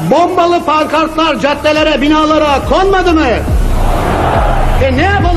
Bombalı pankartlar caddelere, binalara konmadı mı? Ne yapalım?